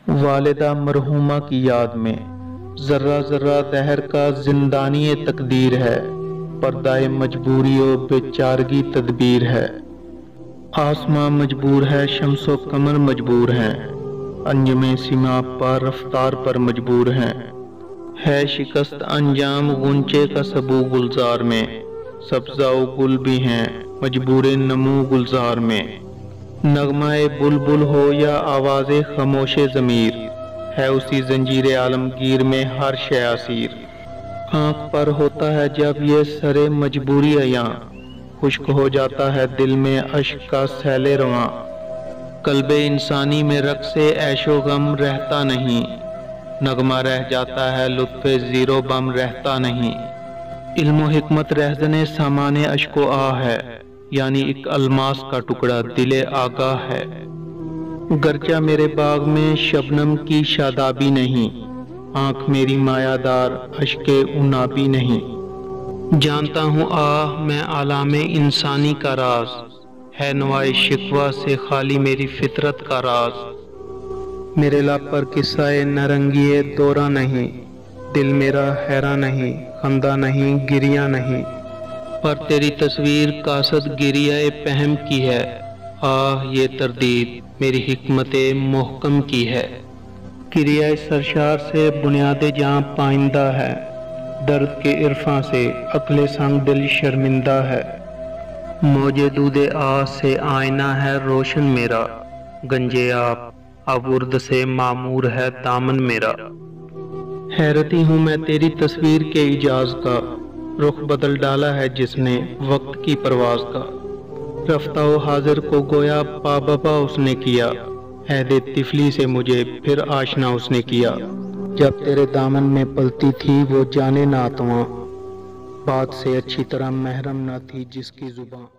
والدہ مرحومہ کی یاد میں ذرہ ذرہ دہر کا زندانی تقدیر ہے، پردہ مجبوری و بیچارگی تدبیر ہے۔ آسماں مجبور ہے، شمس و قمر مجبور ہیں، انجم سیما پر رفتار پر مجبور ہیں۔ ہے شکست انجام غنچے کا سبو گلزار میں، سبزہ و گل بھی ہیں مجبور نمو گلزار میں۔ نغمہ بلبل ہو یا آواز خاموش ضمیر، ہے اسی زنجیر عالمگیر میں ہر شے اسیر۔ آنکھ پر ہوتا ہے جب یہ سر مجبوری عیاں، خشک ہو جاتا ہے دل میں اشک کا سیل رواں۔ قلب انسانی میں رقص عیش و غم رہتا نہیں، نغمہ رہ جاتا ہے لطف زیر و بم رہتا نہیں۔ علم و حکمت رہزن سامان اشک و آہ ہے، یعنی ایک الماس کا ٹکڑا دل آگاہ ہے۔ گرچہ میرے باغ میں شبنم کی شادابی نہیں، آنکھ میری مایہ دار اشک عنابی نہیں۔ جانتا ہوں آہ میں عالم انسانی کا راز، ہے نوائے شکوہ سے خالی میری فطرت کا راز۔ میرے لب پر قصہ نرنگی دورہ نہیں، دل میرا حیران نہیں، خندہ نہیں گریہ نہیں۔ پر تیری تصویر قاصد گریہ پہم کی ہے، آہ یہ تردید میری حکمت محکم کی ہے۔ گریہ سرشار سے بنیاد جہاں پائندہ ہے، درد کے عرفاں سے عقل سنگ دل شرمندہ ہے۔ موج دود آہ سے آئینہ ہے روشن میرا، گنجے آورد سے معمور ہے دامن میرا۔ حیرتی ہوں میں تیری تصویر کے اعجاز کا، رخ بدل ڈالا ہے جس نے وقت کی پرواز کا۔ رفتہ و حاضر کو گویا پاببا اس نے کیا، عہد طفلی سے مجھے پھر آشنا اس نے کیا۔ جب تیرے دامن میں پلتی تھی وہ جانے ناتواں، بات سے اچھی طرح محرم نہ تھی جس کی زباں۔